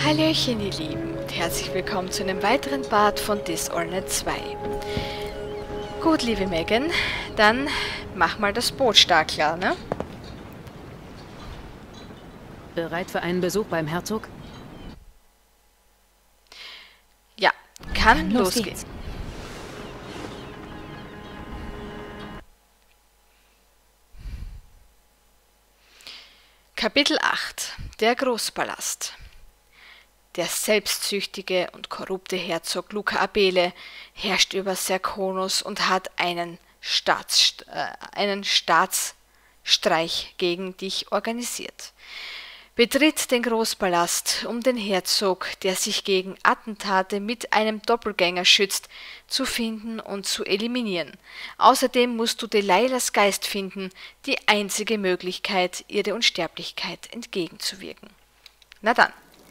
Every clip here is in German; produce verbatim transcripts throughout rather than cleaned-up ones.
Hallöchen ihr Lieben und herzlich willkommen zu einem weiteren Part von Dishonored zwei. Gut, liebe Megan, dann mach mal das Boot stark klar, ne? Bereit für einen Besuch beim Herzog? Ja, kann Dann los losgehen. geht's. Kapitel acht. Der Großpalast. Der selbstsüchtige und korrupte Herzog Luca Abele herrscht über Serkonos und hat einen, Staats, äh, einen Staatsstreich gegen dich organisiert. Betritt den Großpalast, um den Herzog, der sich gegen Attentate mit einem Doppelgänger schützt, zu finden und zu eliminieren. Außerdem musst du Delilahs Geist finden, die einzige Möglichkeit, ihre Unsterblichkeit entgegenzuwirken. Na dann.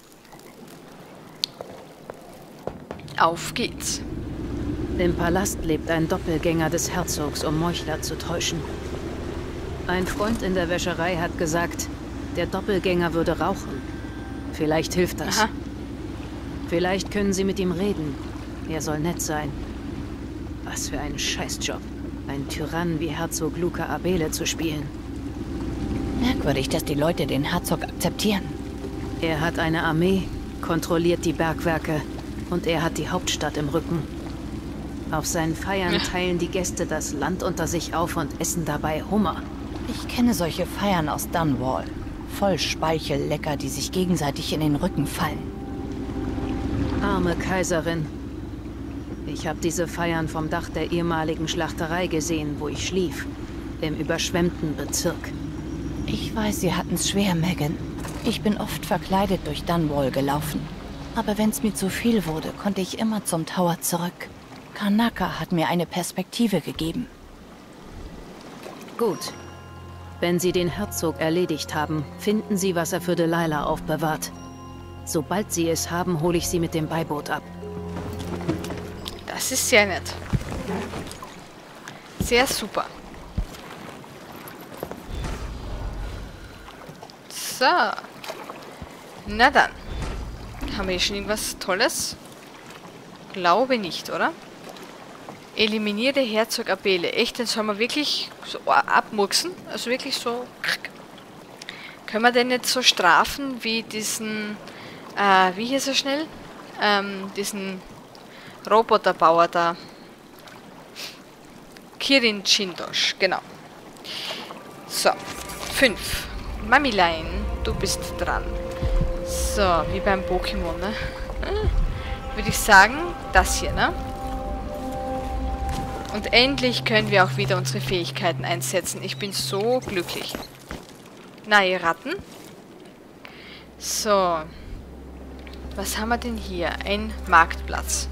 Auf geht's. Im Palast lebt ein Doppelgänger des Herzogs, um Meuchler zu täuschen. Ein Freund in der Wäscherei hat gesagt, der Doppelgänger würde rauchen. Vielleicht hilft das. Aha. Vielleicht können Sie mit ihm reden. Er soll nett sein. Was für ein Scheißjob, einen Tyrannen wie Herzog Luca Abele zu spielen. Merkwürdig, dass die Leute den Herzog akzeptieren. Er hat eine Armee, kontrolliert die Bergwerke und er hat die Hauptstadt im Rücken. Auf seinen Feiern teilen die Gäste das Land unter sich auf und essen dabei Hummer. Ich kenne solche Feiern aus Dunwall. Voll Speichellecker, die sich gegenseitig in den Rücken fallen. Arme Kaiserin. Ich habe diese Feiern vom Dach der ehemaligen Schlachterei gesehen, wo ich schlief. Im überschwemmten Bezirk. Ich weiß, Sie hatten's schwer, Megan. Ich bin oft verkleidet durch Dunwall gelaufen. Aber wenn's mir zu viel wurde, konnte ich immer zum Tower zurück. Karnaca hat mir eine Perspektive gegeben. Gut. Wenn Sie den Herzog erledigt haben, finden Sie, was er für Delilah aufbewahrt. Sobald Sie es haben, hole ich Sie mit dem Beiboot ab. Das ist sehr nett. Sehr super. So. Na dann. Haben wir hier schon irgendwas Tolles? Glaube nicht, oder? Eliminiere Herzog Abele. Echt, den soll man wirklich so abmurksen? Also wirklich so... Können wir den nicht so strafen wie diesen... Äh, wie hieß er schnell? Ähm, diesen Roboterbauer da. Kirin Chindosh, genau. So, fünf. Mamilein, du bist dran. So, wie beim Pokémon, ne? Würde ich sagen, das hier, ne? Und endlich können wir auch wieder unsere Fähigkeiten einsetzen. Ich bin so glücklich. Na, ihr Ratten. So. Was haben wir denn hier? Ein Marktplatz.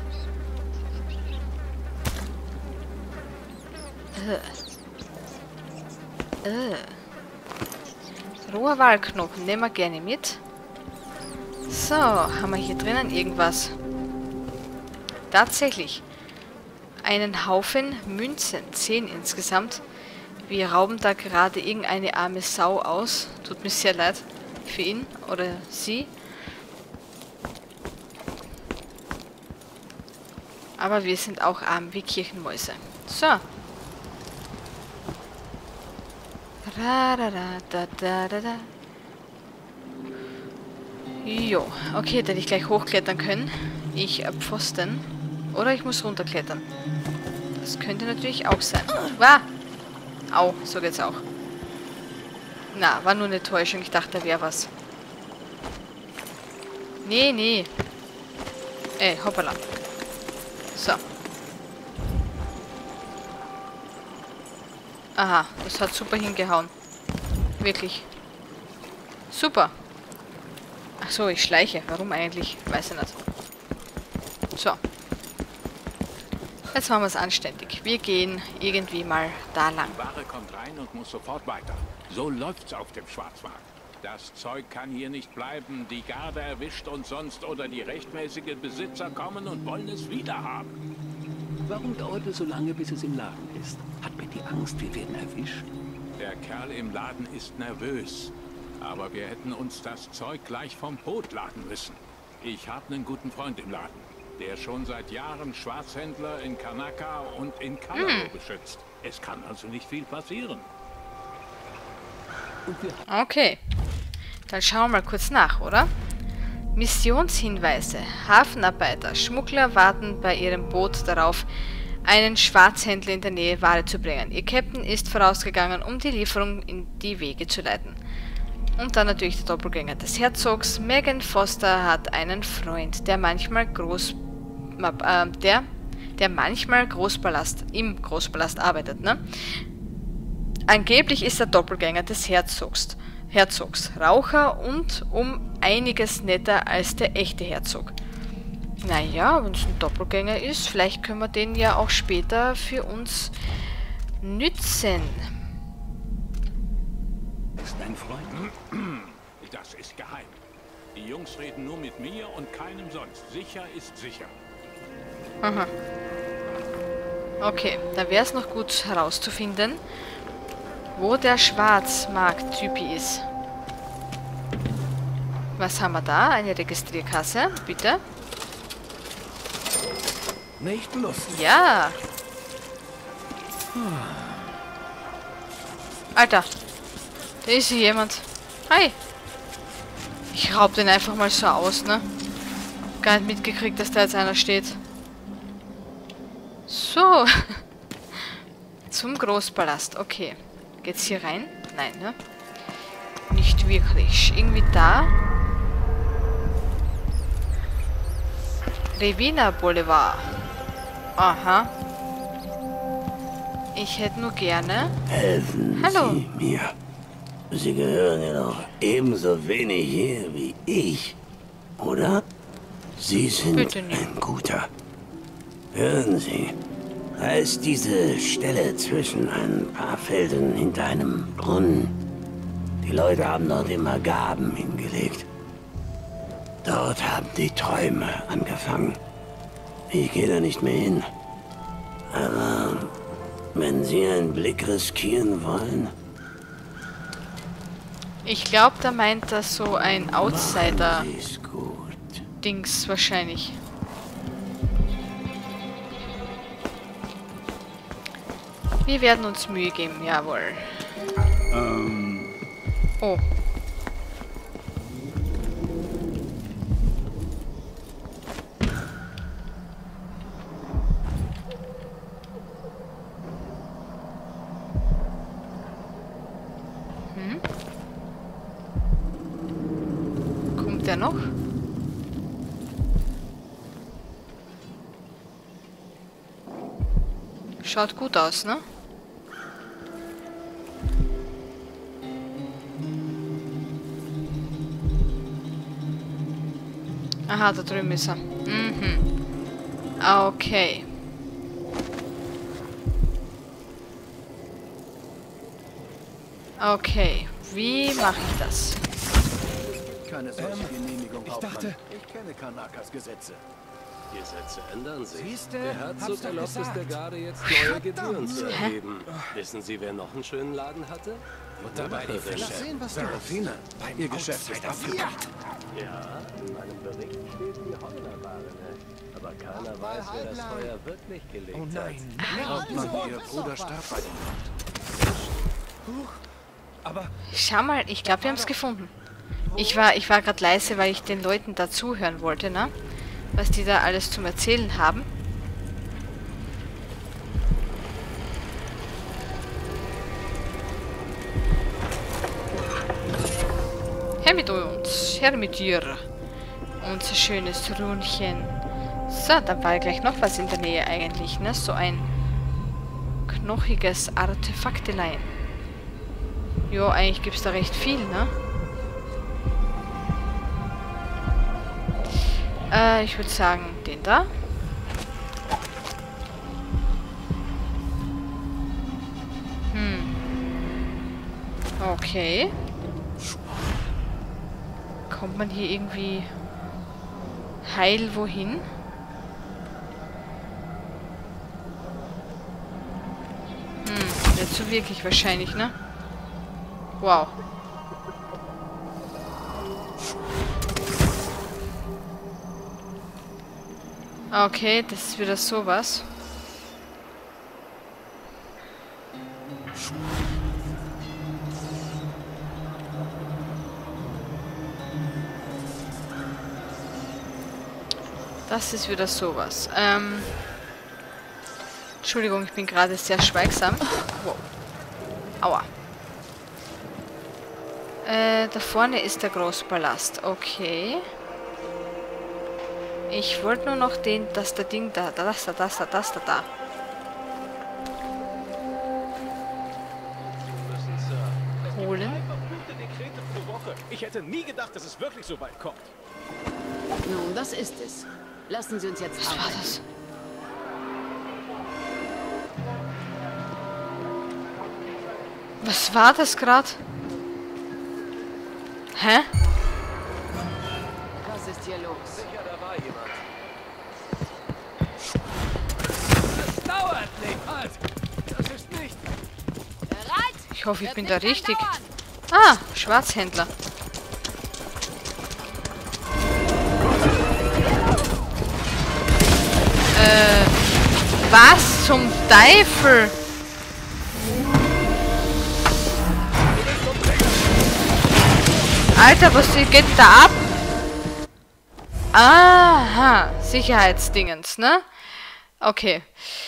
Äh. Äh. Roher Walknochen. Nehmen wir gerne mit. So, haben wir hier drinnen irgendwas? Tatsächlich. Einen Haufen Münzen. Zehn insgesamt. Wir rauben da gerade irgendeine arme Sau aus. Tut mir sehr leid. Für ihn oder sie. Aber wir sind auch arm wie Kirchenmäuse. So. Ra, ra, ra, da, da, da, da. Jo, okay, hätte ich gleich hochklettern können. Ich äh, Pfosten. Oder ich muss runterklettern. Das könnte natürlich auch sein. Wow. Au, so geht's auch. Na, war nur eine Täuschung. Ich dachte, da wäre was. Nee, nee. Ey, hoppala. So. Aha, das hat super hingehauen. Wirklich. Super. Ach so, ich schleiche. Warum eigentlich? Weiß ich nicht. So. Jetzt machen wir es anständig. Wir gehen irgendwie mal da lang. Die Ware kommt rein und muss sofort weiter. So läuft's auf dem Schwarzmarkt. Das Zeug kann hier nicht bleiben. Die Garde erwischt uns sonst oder die rechtmäßigen Besitzer kommen und wollen es wieder haben. Warum dauert es so lange, bis es im Laden ist? Hat Betty Angst, wir werden erwischt? Der Kerl im Laden ist nervös. Aber wir hätten uns das Zeug gleich vom Boot laden müssen. Ich habe einen guten Freund im Laden, der schon seit Jahren Schwarzhändler in Karnaca und in Kalaro hm. beschützt. Es kann also nicht viel passieren. Okay. Dann schauen wir mal kurz nach, oder? Missionshinweise. Hafenarbeiter, Schmuggler warten bei ihrem Boot darauf, einen Schwarzhändler in der Nähe Ware zu bringen. Ihr Captain ist vorausgegangen, um die Lieferung in die Wege zu leiten. Und dann natürlich der Doppelgänger des Herzogs. Megan Foster hat einen Freund, der manchmal Groß... Äh, der, der manchmal Großpalast, im Großpalast arbeitet, ne? Angeblich ist er Doppelgänger des Herzogs. Herzogs, Raucher und um einiges netter als der echte Herzog. Naja, wenn es ein Doppelgänger ist, vielleicht können wir den ja auch später für uns nützen. Ist dein Freund? Das ist geheim. Die Jungs reden nur mit mir und keinem sonst. Sicher ist sicher. Aha. Okay, da wäre es noch gut herauszufinden, wo der Schwarzmarkt-Typi ist. Was haben wir da? Eine Registrierkasse, bitte. Nicht lustig. Ja. Alter, da ist hier jemand. Hi. Ich raub den einfach mal so aus, ne? Gar nicht mitgekriegt, dass da jetzt einer steht. So. Zum Großpalast, okay. Geht's hier rein? Nein, ne? Nicht wirklich. Irgendwie da. Revina Boulevard. Aha. Ich hätte nur gerne... Helfen Hallo. Sie mir. Sie gehören ja noch ebenso wenig hier wie ich, oder? Sie sind ein Guter. Hören Sie, da ist diese Stelle zwischen ein paar Feldern hinter einem Brunnen. Die Leute haben dort immer Gaben hingelegt. Dort haben die Träume angefangen. Ich gehe da nicht mehr hin. Aber wenn Sie einen Blick riskieren wollen... Ich glaube, da meint er so ein Outsider-Dings wahrscheinlich. Wir werden uns Mühe geben, jawohl. Ähm. Oh. Hm? Kommt der noch? Schaut gut aus, ne? Aha, da drüben ist er. Mhm. Okay. Okay. Wie mache ich das? Keine solche ähm, Genehmigung, ich dachte... Ich kenne Kanakas Gesetze. Gesetze ändern sich. Siehste, der Herzog erlaubt es der Garde jetzt neue Gebühren zu erheben. Wissen Sie, wer noch einen schönen Laden hatte? Und dabei die Fische. Lass sehen, was Serafina, ihr Geschäft ist abgebracht. Ja, in meinem Bericht steht die Heulerware. Aber keiner weiß, wer das Feuer wirklich gelegt hat. Oh nein, glaubt man, ihr Bruder starb bei dem Mord. Aber... Schau mal, ich glaube, wir haben es gefunden. Ich war, ich war gerade leise, weil ich den Leuten da zuhören wollte, ne? Was die da alles zum Erzählen haben. Her mit uns, her mit dir. Unser schönes Runchen. So, dann war ja gleich noch was in der Nähe eigentlich, ne? So ein knochiges Artefaktelein. Jo, eigentlich gibt es da recht viel, ne? Äh, ich würde sagen, den da. Hm. Okay. Kommt man hier irgendwie heil wohin? Hm, nicht so wirklich wahrscheinlich, ne? Wow. Okay, das ist wieder sowas. Das ist wieder sowas. Ähm... Entschuldigung, ich bin gerade sehr schweigsam. Wow. Aua. Äh, da vorne ist der Großpalast. Okay. Ich wollte nur noch den, das da Ding da, das da, das da, das da, da. Holen. Ich hätte nie gedacht, dass es wirklich so weit kommt. Nun, das ist es. Lassen Sie uns jetzt Was war das? Was war das gerade? Hä? Was ist hier los? Sicher, da war jemand. Das dauert nicht, halt! Das ist nicht... Bereit? Ich hoffe, ich bin da richtig. Ah, Schwarzhändler. Äh, was zum Teufel? Alter, was geht da ab? Aha, Sicherheitsdingens, ne? Okay.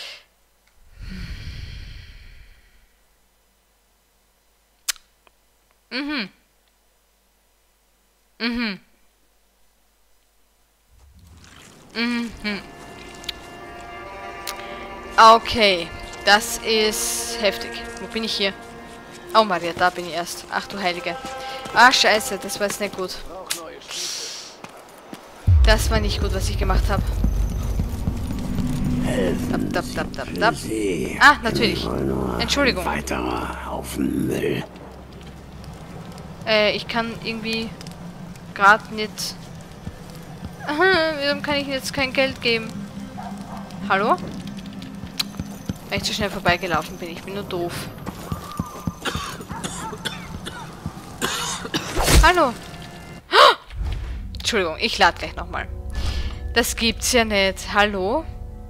Mhm. Mhm. Mhm. Okay, das ist heftig. Wo bin ich hier? Oh Maria, da bin ich erst. Ach du Heilige. Ah, scheiße, das war jetzt nicht gut. Das war nicht gut, was ich gemacht habe. Dab, dab, dab, dab, dab. Ah, natürlich. Entschuldigung. Weiterer Haufen Müll. Äh, ich kann irgendwie gerade nicht... Aha, warum kann ich jetzt kein Geld geben? Hallo? Weil ich zu schnell vorbeigelaufen bin. Ich bin nur doof. Hallo? Oh! Entschuldigung, ich lade gleich nochmal. Das gibt's ja nicht. Hallo?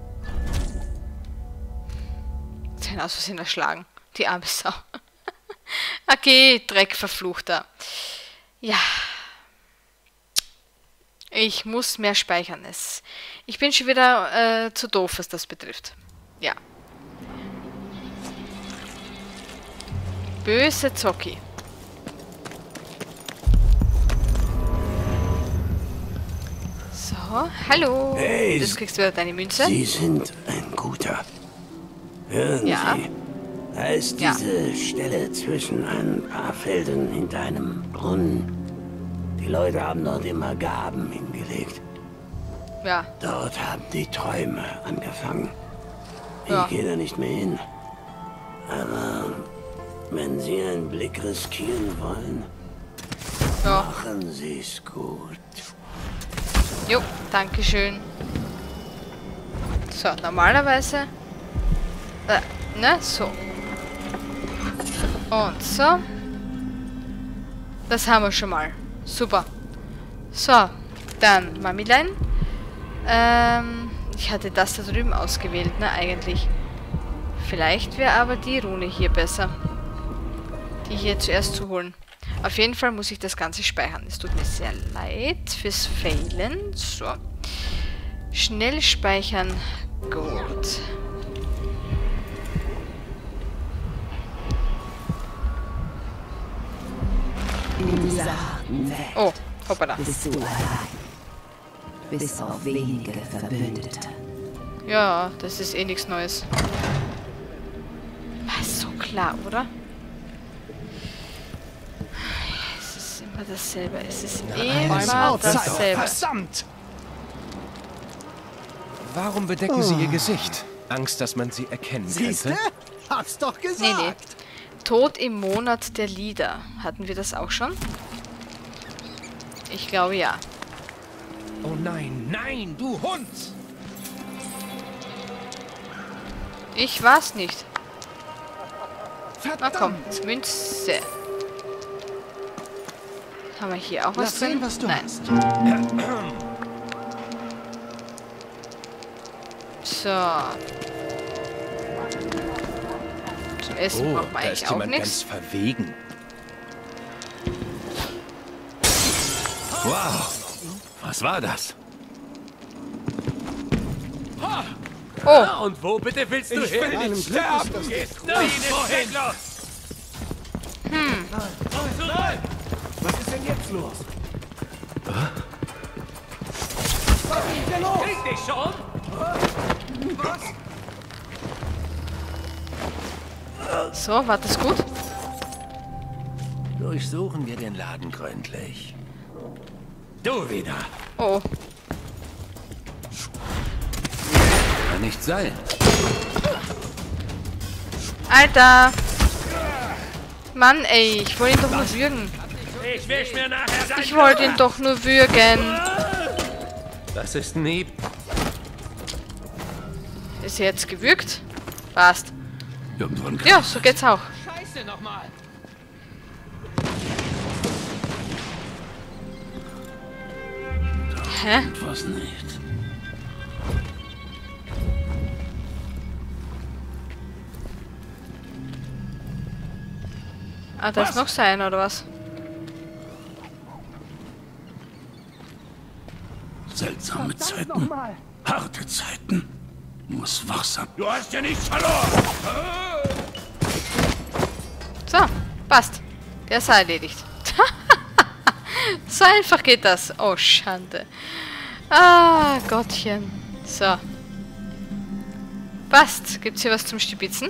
Sie haben aus Versehen erschlagen. Die arme Sau. Okay, Dreck verfluchter. Ja. Ich muss mehr speichern. Es. Ich bin schon wieder äh, zu doof, was das betrifft. Ja. Böse Zocki. So, hallo. Hey, Jetzt kriegst du wieder deine Münze. Sie sind ein Guter. Hören Ja. Sie, da ist Ja. diese Stelle zwischen ein paar Feldern hinter einem Brunnen. Die Leute haben dort immer Gaben hingelegt. Ja. Dort haben die Träume angefangen. Ich Ja. gehe da nicht mehr hin. Aber wenn Sie einen Blick riskieren wollen, Ja. machen Sie es gut. Jo, danke schön. So, normalerweise... Äh, ne, so. Und so. Das haben wir schon mal. Super. So, dann Mamilein. Ähm, ich hatte das da drüben ausgewählt, ne, eigentlich. Vielleicht wäre aber die Rune hier besser. Die hier zuerst zu holen. Auf jeden Fall muss ich das Ganze speichern. Es tut mir sehr leid fürs Failen. So. Schnell speichern. Gut. In dieser harten Welt Oh, hoppala. bist du allein. Bis auf wenige Verbündete. Ja, das ist eh nichts Neues. War so klar, oder? Es ist immer dasselbe. Es ist immer dasselbe. Verdammt! Warum bedecken Sie Ihr Gesicht? Angst, dass man Sie erkennen Siehste? könnte? Hab's doch gesagt. Nee, nee. Tod im Monat der Lieder. Hatten wir das auch schon? Ich glaube ja. Oh nein, nein, du Hund! Ich war's nicht. Na Verdammt. komm, Münze. Haben wir hier auch was Lass drin? sehen, was du Nein. hast. So. Zum Essen Oh, braucht man da eigentlich ist auch jemand nichts. ganz verwegen. Wow, was war das? Oh, Und wo bitte willst du Ich hin? will nicht sterben. Gehst du wohin? hm. Was ist denn jetzt los? Krieg dich schon! So, war das gut? Durchsuchen wir den Laden gründlich. Du wieder. Oh. Kann nicht sein. Alter! Mann, ey, ich wollte ihn doch nur würgen. Ich wisch mir nachher dein Ich wollte ihn doch nur würgen. Das ist nie. Ist er jetzt gewürgt? Passt. Irgendwann Ja, so geht's auch. Scheiße nochmal! Hä? was nicht. Ah, da ist noch sein, oder was? Seltsame Zeiten. Harte Zeiten. Muss wachsam. Du hast ja nichts verloren! So, passt. Der ist erledigt. So einfach geht das. Oh, Schande. Ah, Gottchen. So. Passt. Gibt's hier was zum Stibitzen?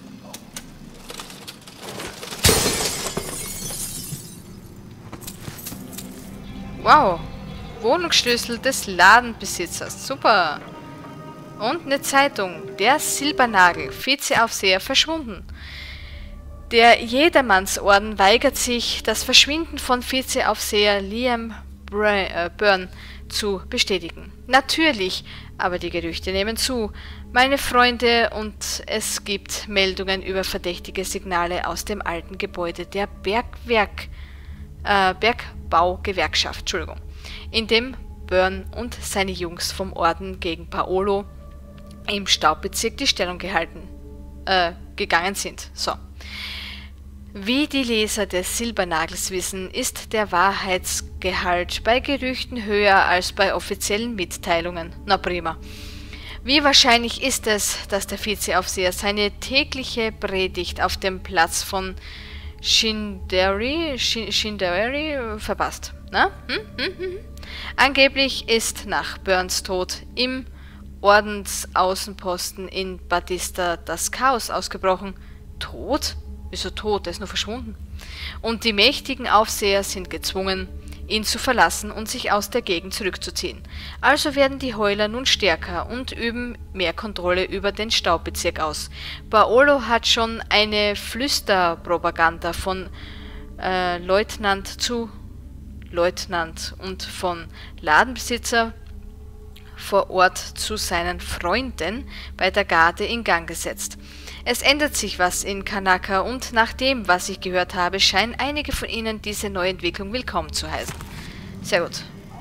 Wow. Wohnungsschlüssel des Ladenbesitzers. Super. Und eine Zeitung. Der Silbernagel. Vizeaufseher verschwunden. Der Jedermannsorden weigert sich, das Verschwinden von Vizeaufseher Liam Byrne zu bestätigen. Natürlich, aber die Gerüchte nehmen zu, meine Freunde, und es gibt Meldungen über verdächtige Signale aus dem alten Gebäude der Bergwerk, äh, Bergbaugewerkschaft, Entschuldigung, in dem Byrne und seine Jungs vom Orden gegen Paolo im Staubbezirk die Stellung gehalten, äh, gegangen sind. So. Wie die Leser des Silbernagels wissen, ist der Wahrheitsgehalt bei Gerüchten höher als bei offiziellen Mitteilungen. Na prima. Wie wahrscheinlich ist es, dass der Vizeaufseher seine tägliche Predigt auf dem Platz von Shinderi, Shinderi verpasst? Na? Hm? Hm? Hm? Angeblich ist nach Byrnes Tod im Ordensaußenposten in Batista das Chaos ausgebrochen. Tod? Wieso tot? Er ist nur verschwunden. Und die mächtigen Aufseher sind gezwungen, ihn zu verlassen und sich aus der Gegend zurückzuziehen. Also werden die Heuler nun stärker und üben mehr Kontrolle über den Staubbezirk aus. Paolo hat schon eine Flüsterpropaganda von äh, Leutnant zu Leutnant und von Ladenbesitzer vor Ort zu seinen Freunden bei der Garde in Gang gesetzt. Es ändert sich was in Kanaka und nach dem, was ich gehört habe, scheinen einige von ihnen diese neue Entwicklung willkommen zu heißen. Sehr gut.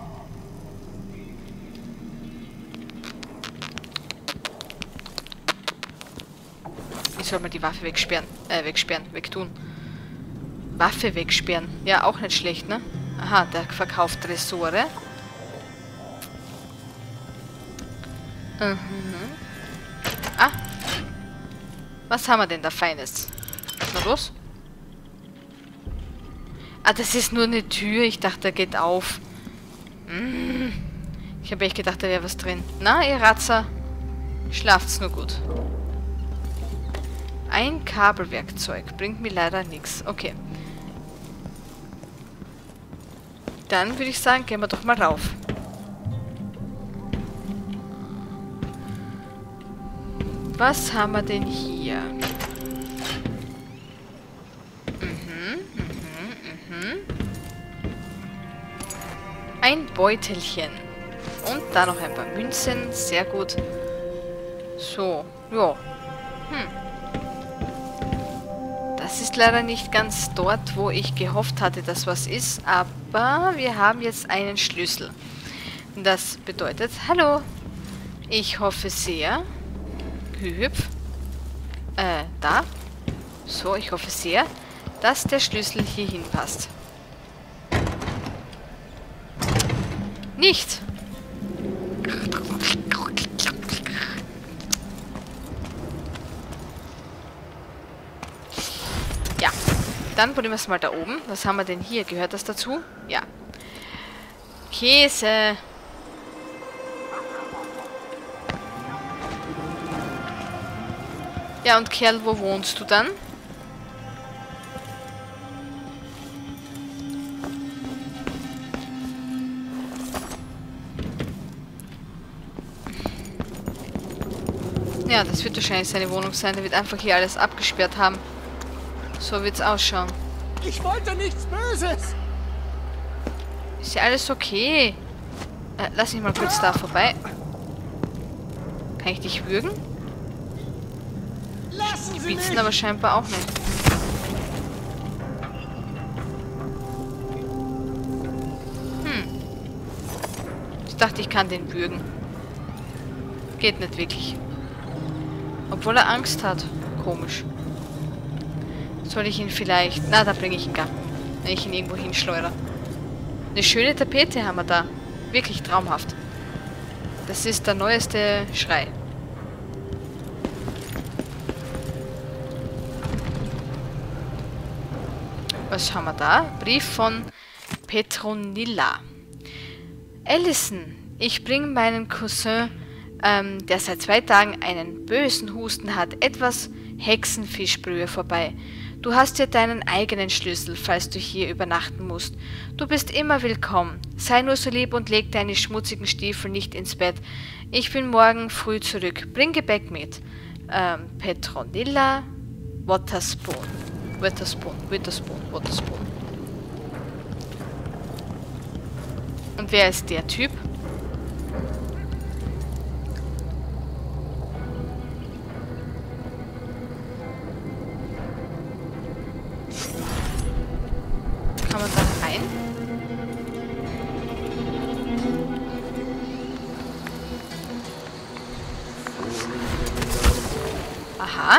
Ich soll mal die Waffe wegsperren, äh, wegsperren, wegtun. Waffe wegsperren. Ja, auch nicht schlecht, ne? Aha, der verkauft Tresore. Mhm. Ah. Was haben wir denn da Feines? Na los? Ah, das ist nur eine Tür. Ich dachte, der geht auf. Mm. Ich habe echt gedacht, da wäre was drin. Na, ihr Ratzer. Schlaft's nur gut. Ein Kabelwerkzeug. Bringt mir leider nichts. Okay. Dann würde ich sagen, gehen wir doch mal rauf. Was haben wir denn hier? Mhm, mhm, mhm. Ein Beutelchen. Und da noch ein paar Münzen. Sehr gut. So, ja. Hm. Das ist leider nicht ganz dort, wo ich gehofft hatte, dass was ist. Aber wir haben jetzt einen Schlüssel. Das bedeutet, hallo. Ich hoffe sehr. Hüpf. Äh, da. So, ich hoffe sehr, dass der Schlüssel hier hinpasst. Nicht! Ja, dann probieren wir es mal da oben. Was haben wir denn hier? Gehört das dazu? Ja. Käse. Ja, und Kerl, wo wohnst du dann? Ja, das wird wahrscheinlich seine Wohnung sein. Der wird einfach hier alles abgesperrt haben. So wird's ausschauen. Ich wollte nichts Böses! Ist ja alles okay. Äh, lass mich mal kurz da vorbei. Kann ich dich würgen? Lassen Sie Bieten mich! aber scheinbar auch nicht. Hm. Ich dachte, ich kann den würgen. Geht nicht wirklich. Obwohl er Angst hat. Komisch. Soll ich ihn vielleicht... Na, da bringe ich ihn gar. Wenn ich ihn irgendwo hinschleudere. Eine schöne Tapete haben wir da. Wirklich traumhaft. Das ist der neueste Schrei. Was haben wir da? Brief von Petronilla. Allison, ich bringe meinem Cousin, ähm, der seit zwei Tagen einen bösen Husten hat, etwas Hexenfischbrühe vorbei. Du hast dir deinen eigenen Schlüssel, falls du hier übernachten musst. Du bist immer willkommen. Sei nur so lieb und leg deine schmutzigen Stiefel nicht ins Bett. Ich bin morgen früh zurück. Bring Gebäck mit. Ähm, Petronilla Waterspoon. Witherspoon, Witherspoon, Witherspoon. Und wer ist der Typ? Kann man da rein? Aha.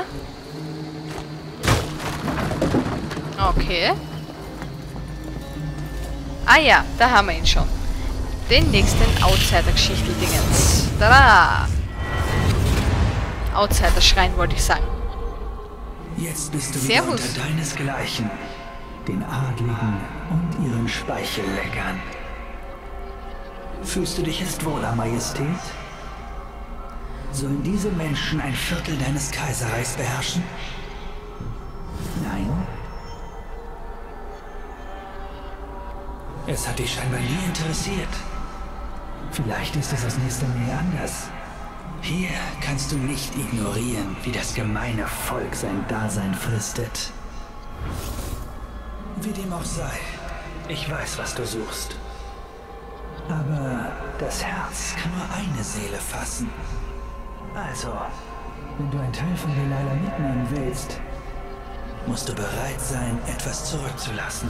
Okay. Ah ja, da haben wir ihn schon. Den nächsten Outsider-Geschichtel-Dingens. Tada! Outsider-Schrein wollte ich sagen. Jetzt bist du wieder unter deinesgleichen, den Adligen und ihren Speichelleckern. Fühlst du dich jetzt wohler, Majestät? Sollen diese Menschen ein Viertel deines Kaiserreichs beherrschen? Nein? Es hat dich scheinbar nie interessiert. Vielleicht ist es das nächste Mal anders. Hier kannst du nicht ignorieren, wie das gemeine Volk sein Dasein fristet. Wie dem auch sei, ich weiß, was du suchst. Aber das Herz kann nur eine Seele fassen. Also, wenn du ein Teil von Delilah mitnehmen willst, musst du bereit sein, etwas zurückzulassen.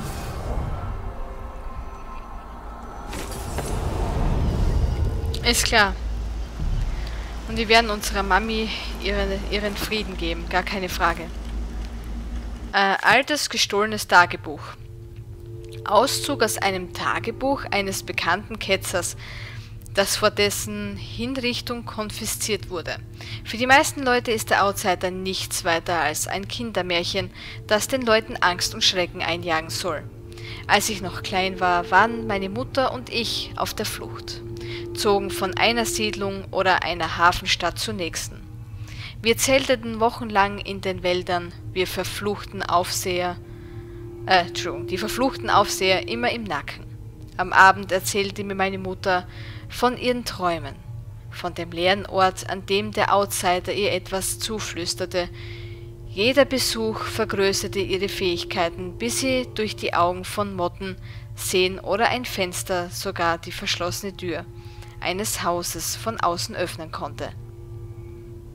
Ist klar. Und wir werden unserer Mami ihren, ihren Frieden geben, gar keine Frage. Äh, altes, gestohlenes Tagebuch. Auszug aus einem Tagebuch eines bekannten Ketzers, das vor dessen Hinrichtung konfisziert wurde. Für die meisten Leute ist der Outsider nichts weiter als ein Kindermärchen, das den Leuten Angst und Schrecken einjagen soll. Als ich noch klein war, waren meine Mutter und ich auf der Flucht, zogen von einer Siedlung oder einer Hafenstadt zur nächsten. Wir zelteten wochenlang in den Wäldern, wir verfluchten Aufseher, äh, Entschuldigung, die verfluchten Aufseher immer im Nacken. Am Abend erzählte mir meine Mutter von ihren Träumen, von dem leeren Ort, an dem der Outsider ihr etwas zuflüsterte. Jeder Besuch vergrößerte ihre Fähigkeiten, bis sie durch die Augen von Motten sehen oder ein Fenster, sogar die verschlossene Tür eines Hauses von außen öffnen konnte.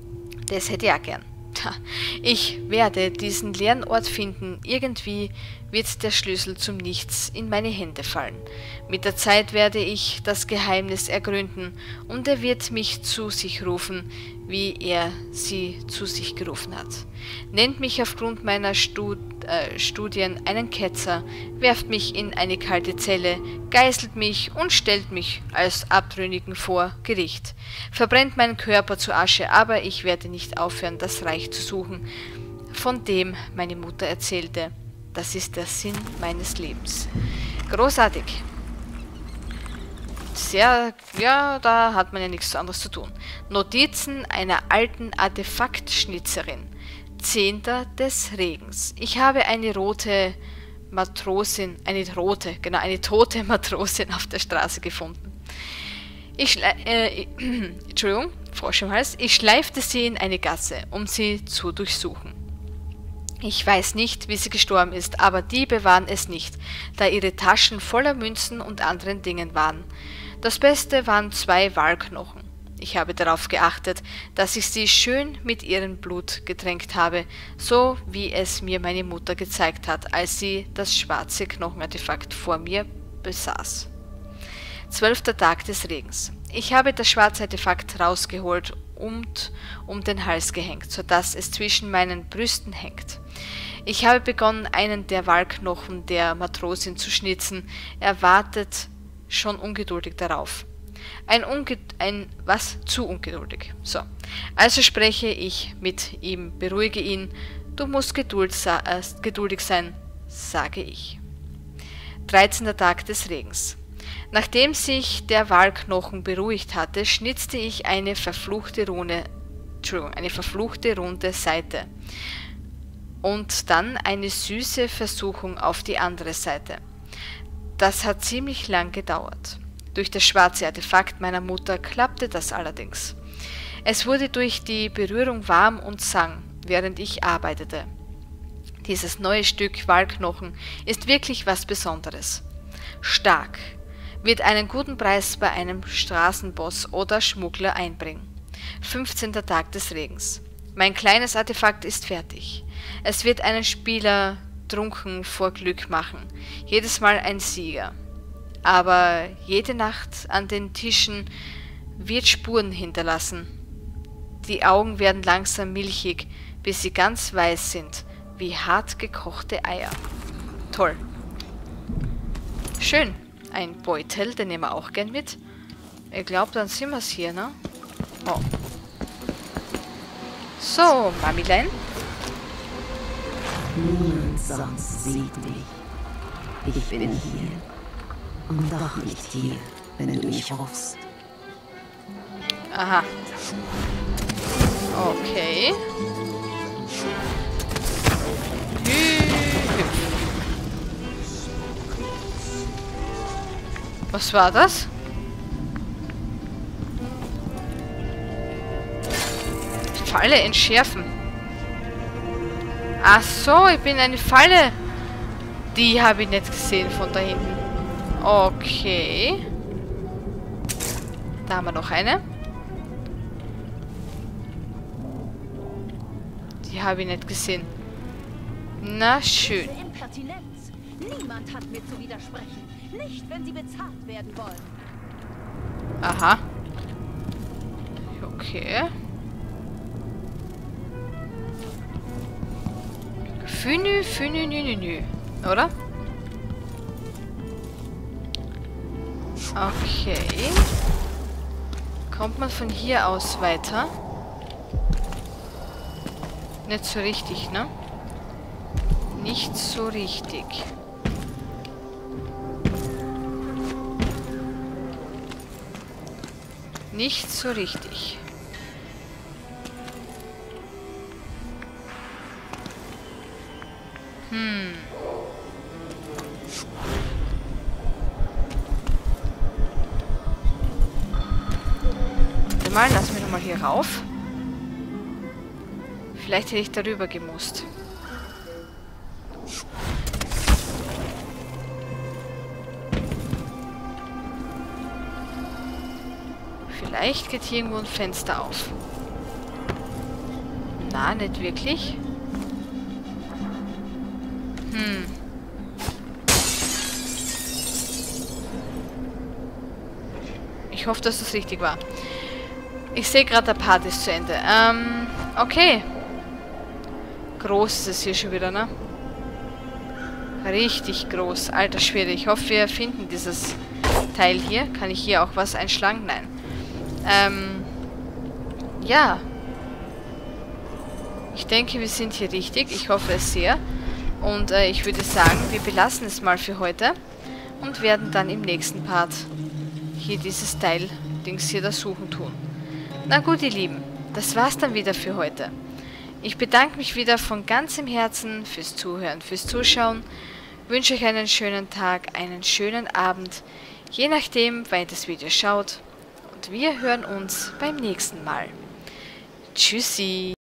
Das hätte ich auch gern. Ich werde diesen leeren Ort finden, irgendwie wird der Schlüssel zum Nichts in meine Hände fallen. Mit der Zeit werde ich das Geheimnis ergründen und er wird mich zu sich rufen, wie er sie zu sich gerufen hat. Nennt mich aufgrund meiner Stud äh, Studien einen Ketzer, werft mich in eine kalte Zelle, geißelt mich und stellt mich als Abtrünnigen vor Gericht. Verbrennt meinen Körper zu Asche, aber ich werde nicht aufhören, das Reich zu suchen, von dem meine Mutter erzählte. Das ist der Sinn meines Lebens. Großartig. Sehr, ja, da hat man ja nichts anderes zu tun. Notizen einer alten Artefaktschnitzerin. Zehnter des Regens. Ich habe eine rote Matrosin, eine rote, genau, eine tote Matrosin auf der Straße gefunden. Ich, äh, Entschuldigung, Frosch im Hals. Ich schleifte sie in eine Gasse, um sie zu durchsuchen. Ich weiß nicht, wie sie gestorben ist, aber Diebe waren es nicht, da ihre Taschen voller Münzen und anderen Dingen waren. Das Beste waren zwei Walknochen. Ich habe darauf geachtet, dass ich sie schön mit ihrem Blut getränkt habe, so wie es mir meine Mutter gezeigt hat, als sie das schwarze Knochenartefakt vor mir besaß. Zwölfter Tag des Regens. Ich habe das schwarze Artefakt rausgeholt und um den Hals gehängt, sodass es zwischen meinen Brüsten hängt. Ich habe begonnen, einen der Walknochen der Matrosin zu schnitzen. Er wartet schon ungeduldig darauf. Ein Unge... ein... was? Zu ungeduldig. So. Also spreche ich mit ihm, beruhige ihn. Du musst Geduld sa äh, geduldig sein, sage ich. dreizehnter Tag des Regens. Nachdem sich der Walknochen beruhigt hatte, schnitzte ich eine verfluchte Rune, Entschuldigung, eine verfluchte runde Seite und dann eine süße Versuchung auf die andere Seite. Das hat ziemlich lang gedauert. Durch das schwarze Artefakt meiner Mutter klappte das allerdings. Es wurde durch die Berührung warm und sang, während ich arbeitete. Dieses neue Stück Walknochen ist wirklich was Besonderes. Stark. Wird einen guten Preis bei einem Straßenboss oder Schmuggler einbringen. fünfzehnter Tag des Regens. Mein kleines Artefakt ist fertig. Es wird einen Spieler trunken vor Glück machen. Jedes Mal ein Sieger. Aber jede Nacht an den Tischen wird Spuren hinterlassen. Die Augen werden langsam milchig, bis sie ganz weiß sind, wie hart gekochte Eier. Toll. Schön. Ein Beutel, den nehmen wir auch gern mit. Ich glaube, dann sind wir es hier, ne? Oh. So, Mamilein. Niemand sonst sieht mich. Ich bin hier. Und doch nicht hier, wenn du mich rufst. Aha. Okay. Was war das? Falle entschärfen. Ach so, ich bin eine Falle. Die habe ich nicht gesehen von da hinten. Okay. Da haben wir noch eine. Die habe ich nicht gesehen. Na schön. Niemand hat mir zu widersprechen. Nicht, wenn sie bezahlt werden wollen. Aha. Okay. Fünü, fünü, nü, nü, nü. Oder? Okay. Kommt man von hier aus weiter? Nicht so richtig, ne? Nicht so richtig. Nicht so richtig. Hm. Warte mal, lass mich nochmal hier rauf. Vielleicht hätte ich darüber gemusst. Vielleicht geht hier irgendwo ein Fenster auf. Na, nicht wirklich. Hm. Ich hoffe, dass das richtig war. Ich sehe gerade, der Part ist zu Ende. Ähm, okay. Groß ist es hier schon wieder, ne? Richtig groß. Alter Schwede. Ich hoffe, wir finden dieses Teil hier. Kann ich hier auch was einschlagen? Nein. Ähm, ja. Ich denke, wir sind hier richtig. Ich hoffe es sehr. Und äh, ich würde sagen, wir belassen es mal für heute. Und werden dann im nächsten Part hier dieses Teil-Dings hier da suchen tun. Na gut, ihr Lieben. Das war's dann wieder für heute. Ich bedanke mich wieder von ganzem Herzen fürs Zuhören, fürs Zuschauen. Wünsche euch einen schönen Tag, einen schönen Abend. Je nachdem, wann ihr das Video schaut. Und wir hören uns beim nächsten Mal. Tschüssi!